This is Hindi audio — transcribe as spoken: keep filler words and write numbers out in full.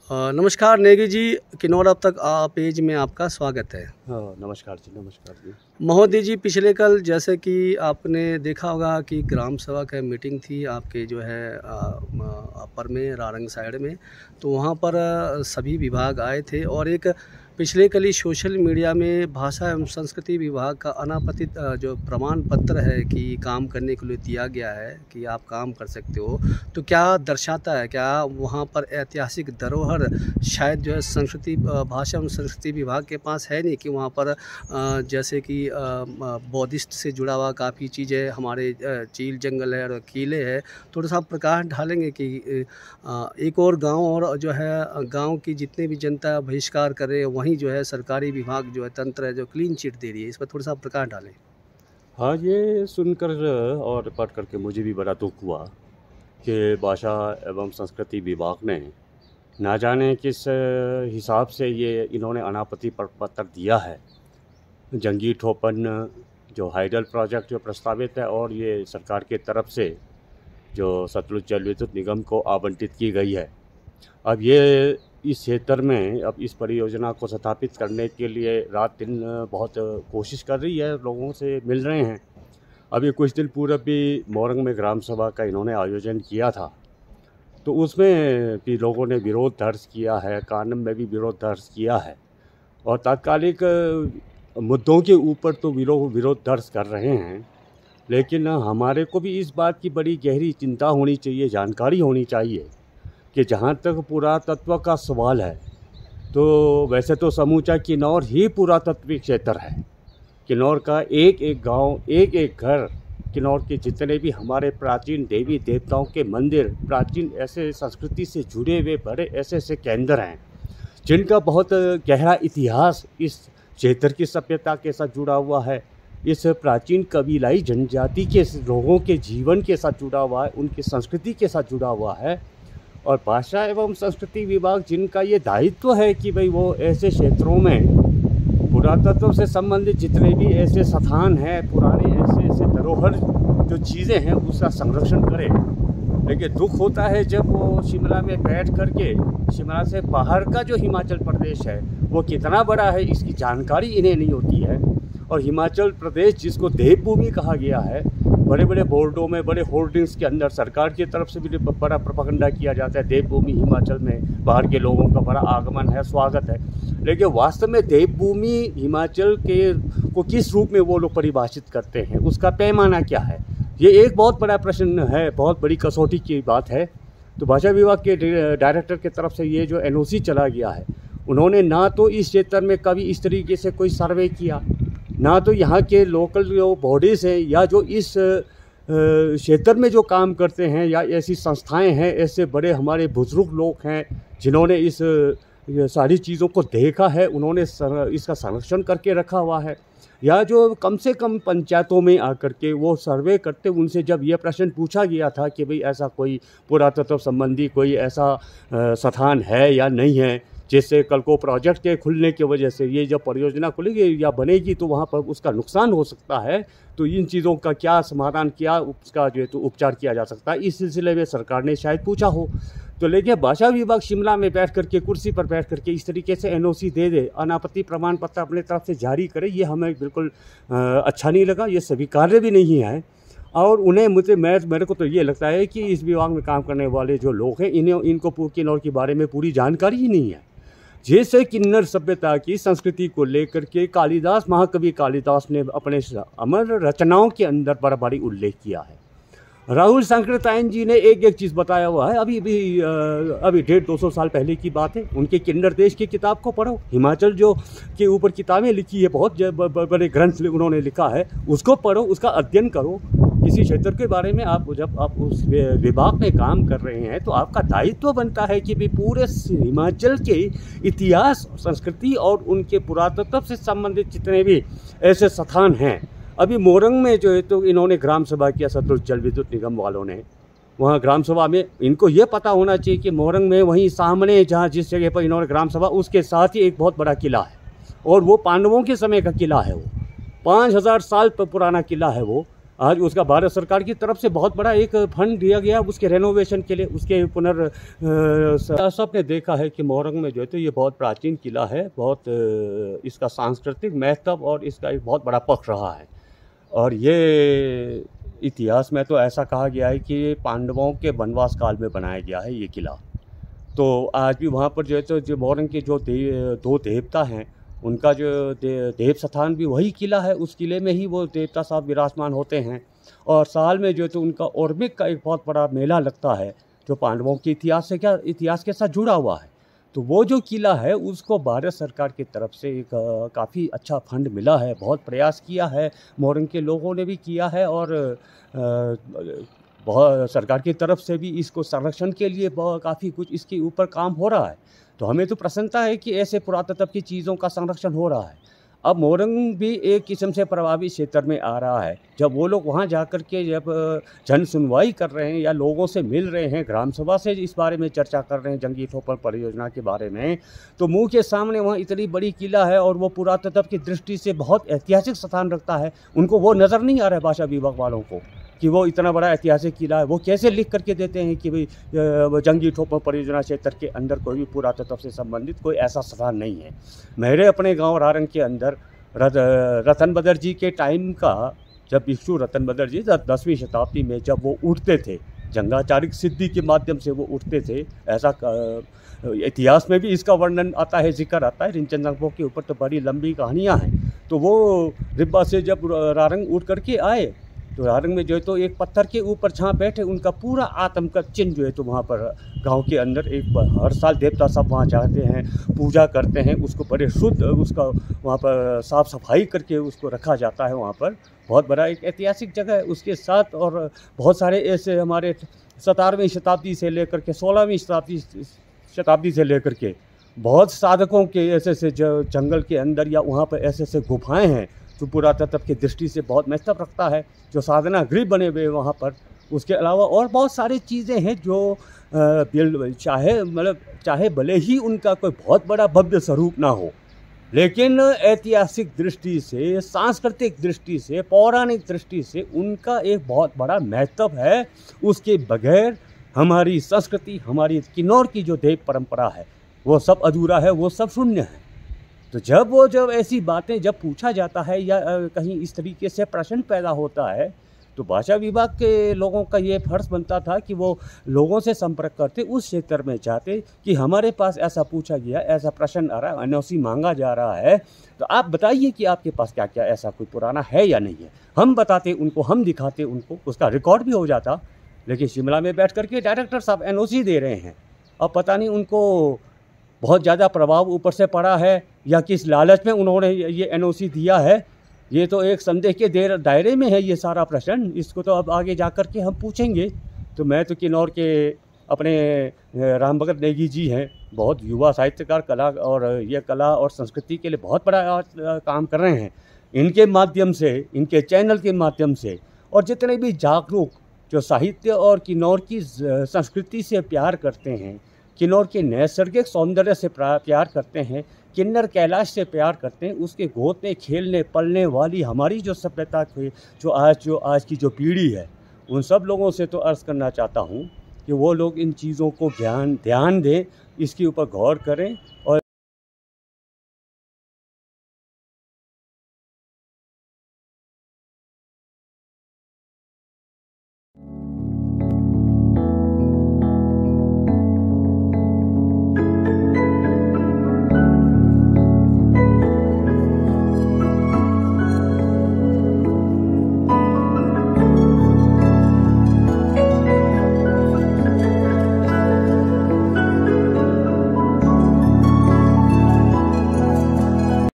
अ, नमस्कार नेगी जी, किन्नौर अब तक आ, पेज में आपका स्वागत है। हाँ, नमस्कार जी, नमस्कार जी। महोदय जी, पिछले कल जैसे कि आपने देखा होगा कि ग्राम सभा का मीटिंग थी आपके जो है अ, म- अपर में रारंग साइड में, तो वहाँ पर अ, सभी विभाग आए थे और एक पिछले कल ही सोशल मीडिया में भाषा एवं संस्कृति विभाग का अनापतित अ, जो प्रमाण पत्र है कि काम करने के लिए दिया गया है कि आप काम कर सकते हो, तो क्या दर्शाता है, क्या वहाँ पर ऐतिहासिक धरोहर शायद जो है संस्कृति अ, भाषा एवं संस्कृति विभाग के पास है नहीं कि वहाँ पर अ, जैसे कि अ, म- बौद्धिस्ट से जुड़ा हुआ काफ़ी चीज़ें, हमारे अ, चील जंगल है और किले है, थोड़ा सा आप प्रकाश डालेंगे कि अ, एक और गांव और जो है अ, गांव की जितने भी जनता बहिष्कार कर रहे हैं वहीं जो है सरकारी विभाग जो है तंत्र है जो क्लीन चिट दे रही है, इस पर थोड़ा सा आप प्रकाश डालें। हाँ, ये सुनकर और पढ़ कर के मुझे भी बड़ा दुख हुआ कि भाषा एवं संस्कृति विभाग ने ना जाने किस हिसाब से ये इन्होंने अनापत्ति पत्र दिया है। जंगी ठोपन जो हाइडल प्रोजेक्ट जो प्रस्तावित है और ये सरकार की तरफ से जो सतलुज जल विद्युत निगम को आवंटित की गई है। अब ये इस क्षेत्र में अब इस परियोजना को स्थापित करने के लिए रात दिन बहुत कोशिश कर रही है, लोगों से मिल रहे हैं। अभी कुछ दिन पूर्व भी मोरंग में ग्राम सभा का इन्होंने आयोजन किया था, तो उसमें भी लोगों ने विरोध दर्ज किया है, कानम में भी विरोध दर्ज किया है और तात्कालिक मुद्दों के ऊपर तो विरोध विरोध दर्ज कर रहे हैं। लेकिन हमारे को भी इस बात की बड़ी गहरी चिंता होनी चाहिए, जानकारी होनी चाहिए कि जहाँ तक पुरातत्व का सवाल है, तो वैसे तो समूचा किन्नौर ही पुरातत्विक क्षेत्र है। किन्नौर का एक एक गांव, एक एक घर, किन्नौर के जितने भी हमारे प्राचीन देवी देवताओं के मंदिर, प्राचीन ऐसे संस्कृति से जुड़े हुए बड़े ऐसे ऐसे केंद्र हैं जिनका बहुत गहरा इतिहास इस क्षेत्र की सभ्यता के साथ जुड़ा हुआ है, इस प्राचीन कबीलाई जनजाति के लोगों के जीवन के साथ जुड़ा हुआ है, उनकी संस्कृति के साथ जुड़ा हुआ है। और भाषा एवं संस्कृति विभाग जिनका ये दायित्व है कि भाई वो ऐसे क्षेत्रों में पुरातत्व से संबंधित जितने भी ऐसे स्थान हैं, पुराने ऐसे ऐसे धरोहर जो चीज़ें हैं उसका संरक्षण करें। लेकिन दुख होता है जब वो शिमला में बैठ करके शिमला से बाहर का जो हिमाचल प्रदेश है वो कितना बड़ा है इसकी जानकारी इन्हें नहीं होती है। और हिमाचल प्रदेश जिसको देवभूमि कहा गया है, बड़े बड़े बोर्डों में, बड़े होर्डिंग्स के अंदर सरकार की तरफ से भी बड़ा प्रोपेगेंडा किया जाता है, देवभूमि हिमाचल में बाहर के लोगों का बड़ा आगमन है, स्वागत है। लेकिन वास्तव में देवभूमि हिमाचल के को किस रूप में वो लोग परिभाषित करते हैं, उसका पैमाना क्या है, ये एक बहुत बड़ा प्रश्न है, बहुत बड़ी कसौटी की बात है। तो भाषा विभाग के डायरेक्टर की तरफ से ये जो एन ओ सी चला गया है, उन्होंने ना तो इस क्षेत्र में कभी इस तरीके से कोई सर्वे किया, ना तो यहाँ के लोकल जो बॉडीज़ हैं या जो इस क्षेत्र में जो काम करते हैं या ऐसी संस्थाएं हैं, ऐसे बड़े हमारे बुजुर्ग लोग हैं जिन्होंने इस सारी चीज़ों को देखा है, उन्होंने इसका संरक्षण करके रखा हुआ है, या जो कम से कम पंचायतों में आकर के वो सर्वे करते, उनसे जब यह प्रश्न पूछा गया था कि भाई ऐसा कोई पुरातत्व संबंधी कोई ऐसा स्थान है या नहीं है, जिससे कल को प्रोजेक्ट के खुलने की वजह से ये जब परियोजना खुलेगी या बनेगी तो वहाँ पर उसका नुकसान हो सकता है, तो इन चीज़ों का क्या समाधान, क्या उसका जो है तो उपचार किया जा सकता है, इस सिलसिले में सरकार ने शायद पूछा हो। तो लेकिन भाषा विभाग शिमला में बैठ करके, कुर्सी पर बैठ करके इस तरीके से एन ओ सी दे दे, अनापत्ति प्रमाण पत्र अपने तरफ से जारी करे, ये हमें बिल्कुल अच्छा नहीं लगा, ये स्वीकार्य भी नहीं है। और उन्हें मुझे मैं मेरे को तो ये लगता है कि इस विभाग में काम करने वाले जो लोग हैं, इन्हें इनको किन्नौर के बारे में पूरी जानकारी ही नहीं है। जैसे किन्नर सभ्यता की संस्कृति को लेकर के कालिदास, महाकवि कालिदास ने अपने अमर रचनाओं के अंदर बड़ा बड़ी उल्लेख किया है। राहुल सांकृत्यायन जी ने एक एक चीज़ बताया हुआ है, अभी भी अभी डेढ़ दो सौ साल पहले की बात है। उनके किन्नर देश की किताब को पढ़ो, हिमाचल जो के ऊपर किताबें लिखी है, बहुत बड़े ग्रंथ उन्होंने लिखा है, उसको पढ़ो, उसका अध्ययन करो। किसी क्षेत्र के बारे में आप जब आप उस विभाग में काम कर रहे हैं तो आपका दायित्व बनता है कि भी पूरे हिमाचल के इतिहास, संस्कृति और उनके पुरातत्व से संबंधित जितने भी ऐसे स्थान हैं। अभी मोरंग में जो है तो इन्होंने ग्राम सभा किया, सतलुज जल विद्युत निगम वालों ने, वहाँ ग्राम सभा में इनको ये पता होना चाहिए कि मोरंग में वहीं सामने जहाँ जिस जगह पर इन्होंने ग्राम सभा, उसके साथ ही एक बहुत बड़ा किला है और वो पांडवों के समय का किला है, वो पाँच हज़ार साल पुराना किला है वो। आज उसका भारत सरकार की तरफ से बहुत बड़ा एक फंड दिया गया उसके रेनोवेशन के लिए, उसके पुनर् अ, सबने देखा है कि मोरंग में जो है तो ये बहुत प्राचीन किला है, बहुत अ, इसका सांस्कृतिक महत्व और इसका एक बहुत बड़ा पक्ष रहा है। और ये इतिहास में तो ऐसा कहा गया है कि पांडवों के वनवास काल में बनाया गया है ये किला। तो आज भी वहाँ पर जो है तो जो मोरंग के जो दे, दो देवता हैं उनका जो दे, देव स्थान भी वही किला है, उस किले में ही वो देवता साहब विराजमान होते हैं। और साल में जो है तो उनका ओर्मिक का एक बहुत बड़ा मेला लगता है जो पांडवों के इतिहास से क्या इतिहास के साथ जुड़ा हुआ है। तो वो जो किला है उसको भारत सरकार की तरफ से एक काफ़ी अच्छा फंड मिला है, बहुत प्रयास किया है मोरंग के लोगों ने भी किया है और आ, बहुत सरकार की तरफ से भी इसको संरक्षण के लिए काफ़ी कुछ इसके ऊपर काम हो रहा है। तो हमें तो प्रसन्नता है कि ऐसे पुरातत्व की चीज़ों का संरक्षण हो रहा है। अब मोरंग भी एक किस्म से प्रभावित क्षेत्र में आ रहा है। जब वो लोग वहाँ जाकर के जब जन सुनवाई कर रहे हैं या लोगों से मिल रहे हैं, ग्राम सभा से इस बारे में चर्चा कर रहे हैं जंगी ठोपर परियोजना के बारे में, तो मुंह के सामने वहाँ इतनी बड़ी किला है और वो पुरातत्व की दृष्टि से बहुत ऐतिहासिक स्थान रखता है। उनको वो नज़र नहीं आ रहा है भाषा विभाग वालों को कि वो इतना बड़ा ऐतिहासिक किला है। वो कैसे लिख करके देते हैं कि भाई जंगी ठोपर परियोजना क्षेत्र के अंदर कोई भी पुरातत्व से संबंधित कोई ऐसा स्थान नहीं है। मेरे अपने गांव रारंग के अंदर रतन बदर जी के टाइम का, जब भिक्षु रतन बदर जी दसवीं शताब्दी में जब वो उठते थे, जंगाचारिक सिद्धि के माध्यम से वो उठते थे, ऐसा इतिहास में भी इसका वर्णन आता है, जिक्र आता है। रिंचन के ऊपर तो बड़ी लंबी कहानियाँ हैं। तो वो रिब्बा से जब रारंग उठ करके आए तो रारंग में जो है तो एक पत्थर के ऊपर जहाँ बैठे उनका पूरा आत्म का चिन्ह जो है तो वहाँ पर गांव के अंदर एक हर साल देवता सब वहाँ जाते हैं, पूजा करते हैं, उसको बड़े शुद्ध उसका वहाँ पर साफ़ सफाई करके उसको रखा जाता है। वहाँ पर बहुत बड़ा एक ऐतिहासिक जगह है। उसके साथ और बहुत सारे ऐसे हमारे सतारहवीं शताब्दी से लेकर के सोलहवीं शताब्दी शताब्दी से लेकर के बहुत साधकों के ऐसे ऐसे जंगल के अंदर या वहाँ पर ऐसे ऐसे गुफाएँ हैं जो पुरातत्व की दृष्टि से बहुत महत्व रखता है, जो साधना गृह बने हुए वहाँ पर। उसके अलावा और बहुत सारी चीज़ें हैं जो चाहे मतलब चाहे भले ही उनका कोई बहुत बड़ा भव्य स्वरूप ना हो, लेकिन ऐतिहासिक दृष्टि से, सांस्कृतिक दृष्टि से, पौराणिक दृष्टि से उनका एक बहुत बड़ा महत्व है। उसके बगैर हमारी संस्कृति, हमारी किन्नौर की जो देव परंपरा है वो सब अधूरा है, वो सब शून्य है। तो जब वो जब ऐसी बातें जब पूछा जाता है या कहीं इस तरीके से प्रश्न पैदा होता है तो भाषा विभाग के लोगों का ये फर्ज बनता था कि वो लोगों से संपर्क करते, उस क्षेत्र में जाते कि हमारे पास ऐसा पूछा गया, ऐसा प्रश्न आ रहा है, एन ओ सी मांगा जा रहा है, तो आप बताइए कि आपके पास क्या क्या ऐसा कोई पुराना है या नहीं है। हम बताते उनको, हम दिखाते उनको, उसका रिकॉर्ड भी हो जाता। लेकिन शिमला में बैठ करके डायरेक्टर साहब एन ओ सी दे रहे हैं। अब पता नहीं उनको बहुत ज़्यादा प्रभाव ऊपर से पड़ा है या किस लालच में उन्होंने ये एन ओ सी दिया है। ये तो एक संदेह के देर दायरे में है ये सारा प्रश्न। इसको तो अब आगे जा कर के हम पूछेंगे। तो मैं तो किन्नौर के अपने राम भगत नेगी जी हैं, बहुत युवा साहित्यकार, कला और ये कला और संस्कृति के लिए बहुत बड़ा काम कर रहे हैं। इनके माध्यम से, इनके चैनल के माध्यम से और जितने भी जागरूक जो साहित्य और किन्नौर की संस्कृति से प्यार करते हैं, किन्नौर के नैसर्गिक सौंदर्य से प्यार करते हैं, किन्नर कैलाश से प्यार करते हैं, उसके गोद में खेलने पलने वाली हमारी जो सभ्यता थी, जो आज जो आज की जो पीढ़ी है, उन सब लोगों से तो अर्ज़ करना चाहता हूँ कि वो लोग इन चीज़ों को ज्ञान ध्यान दें, इसके ऊपर गौर करें और